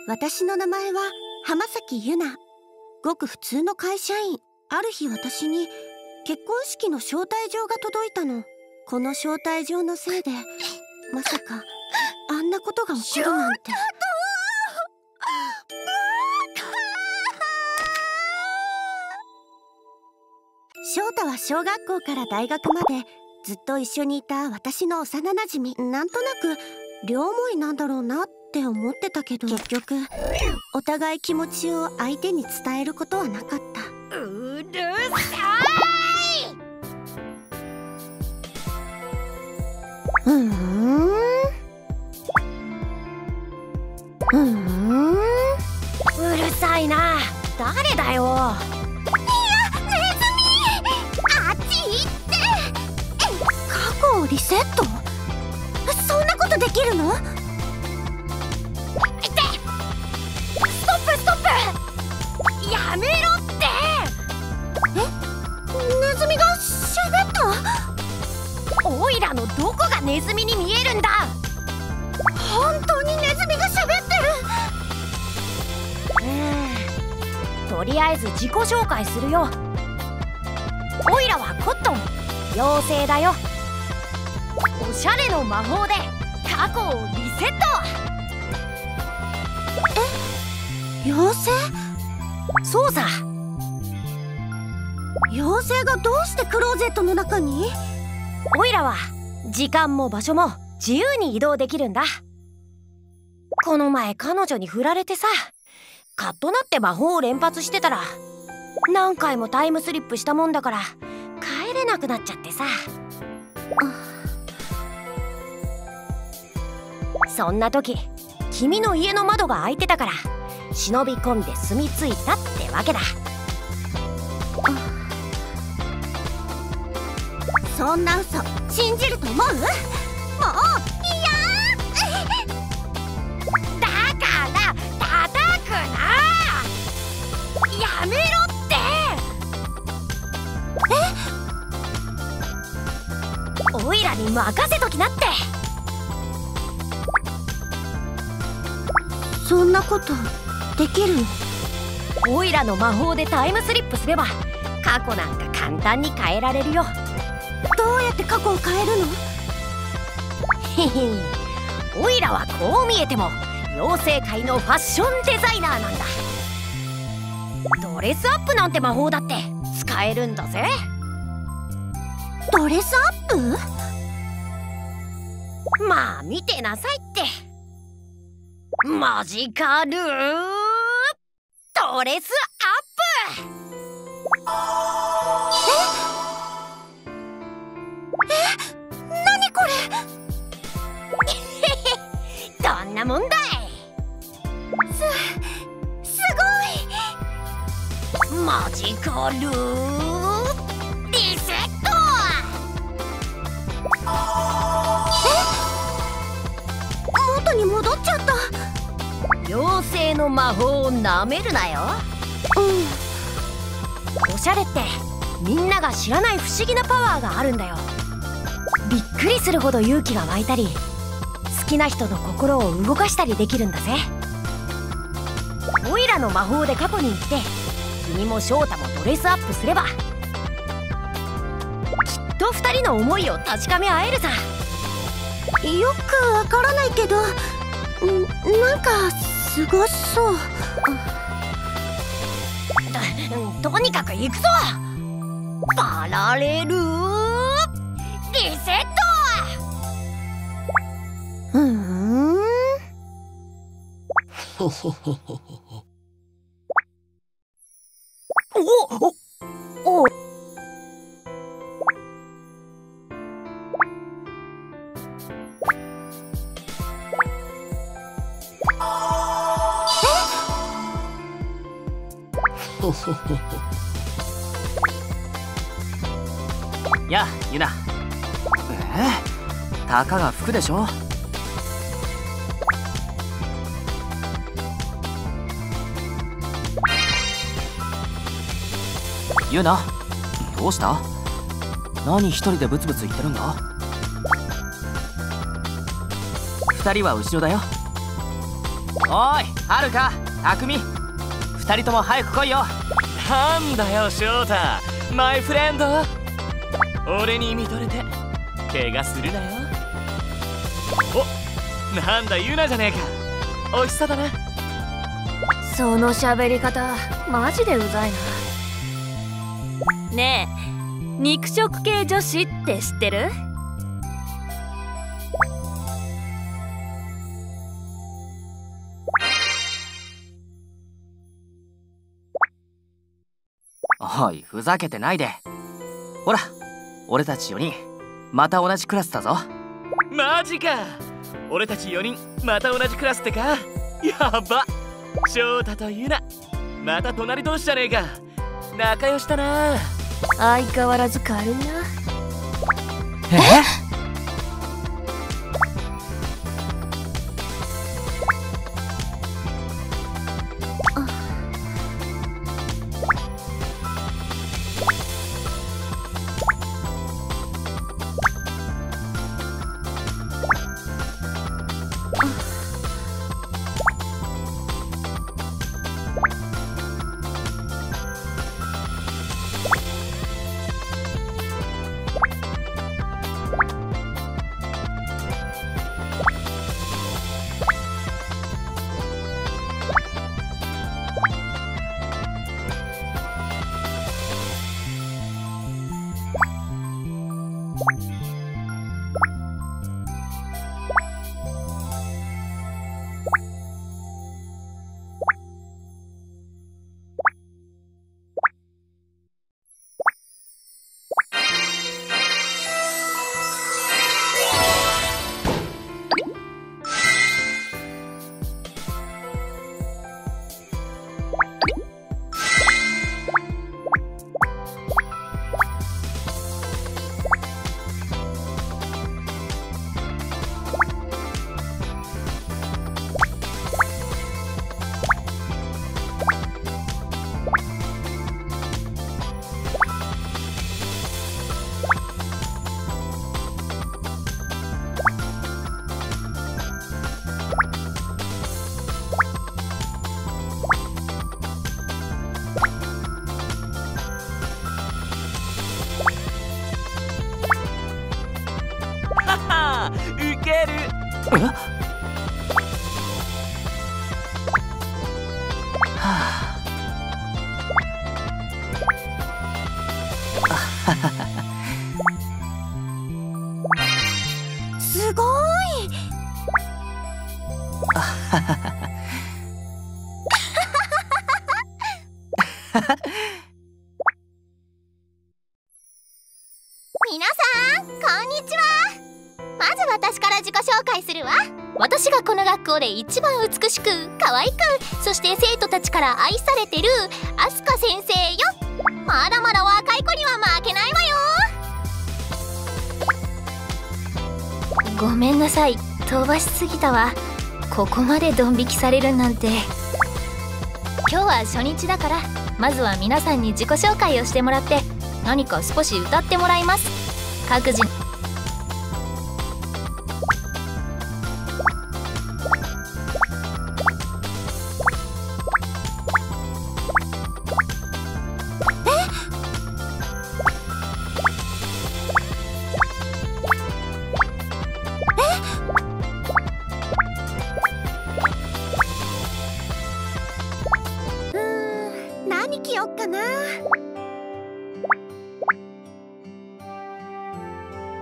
私の名前は浜崎ゆな。ごく普通の会社員。ある日私に結婚式の招待状が届いたの。この招待状のせいでまさかあんなことが起こるなんて。翔太は小学校から大学までずっと一緒にいた私の幼なじみ。なんとなく両思いなんだろうなって思ってたけど、結局お互い気持ちを相手に伝えることはなかった。 うるさい。うるさいな。誰だよ。 過去をリセット？そんなことできるの？ ストップストップ。やめろって。 ネズミが喋った？ オイラのどこがネズミに見えるんだ。 本当にネズミが喋ってる。とりあえず自己紹介するよ。オイラはコットン、妖精だよ。おしゃれの魔法で過去をリセット。 妖精？ そうさ。 妖精がどうしてクローゼットの中に？ オイラは時間も場所も自由に移動できるんだ。この前彼女に振られてさ、カッとなって魔法を連発してたら何回もタイムスリップしたもんだから帰れなくなっちゃってさ。そんな時君の家の窓が開いてたから忍び込んで住み着いたってわけだ。 そんな嘘信じると思う？もういやだから叩くな。やめろって。オイラに任せときなって。 そんなことできるの？ オイラの魔法でタイムスリップすれば過去なんか簡単に変えられるよ。 どうやって過去を変えるの？ へへ、オイラはこう見えても妖精界のファッションデザイナーなんだ。ドレスアップなんて魔法だって使えるんだぜ。 ドレスアップ？ まあ見てなさいって。マジカルドレスアップ。何これ。どんなもんだい。 すごい。 マジカルリセット。 元に戻っちゃった。 妖精の魔法をなめるなよ。おしゃれってみんなが知らない不思議なパワーがあるんだよ。びっくりするほど勇気が湧いたり好きな人の心を動かしたりできるんだぜ。オイラの魔法で過去に行って君も翔太もドレスアップすればきっと2人の思いを確かめ合えるさ。 よくわからないけどなんかすごそう。 とにかく行くぞ。パラレルリセット。おやあユナ。たかが服でしょ。ユナ、どうした？何一人でブツブツ言ってるんだ？二人は後ろだよ。おい、 はるか、たくみ、2人とも早く来いよ。 なんだよ翔太、マイフレンド。俺に見とれて怪我するなよ。お、なんだユナじゃねえか。おいしさだな。 その喋り方マジでうざいな。 ねえ、肉食系女子って知ってる？ おい、ふざけてないで。ほら、俺たち4人また同じクラスだぞ。 マジか。俺たち4人また同じクラスってか。やば。翔太とユナまた隣同士じゃねえか。仲良しだな。 相変わらず軽いな。 ウケる。 すごい。 皆さんこんにちは。まず私から自己紹介するわ。私がこの学校で一番美しく可愛く、そして生徒たちから愛されてるアスカ先生よ。まだまだ若い子には負けないわよ。ごめんなさい、飛ばしすぎたわ。ここまでドン引きされるなんて。今日は初日だから、まずは皆さんに自己紹介をしてもらって、何か少し歌ってもらいます。各自何着よっかな。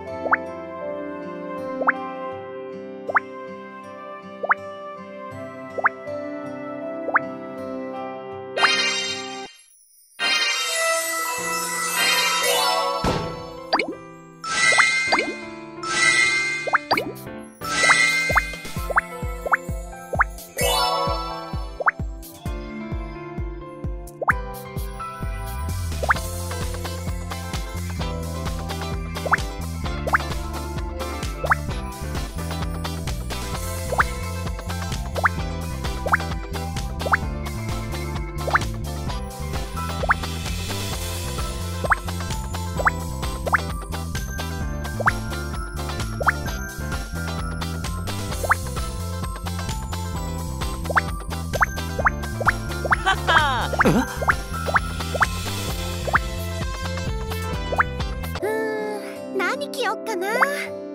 何着よっかな。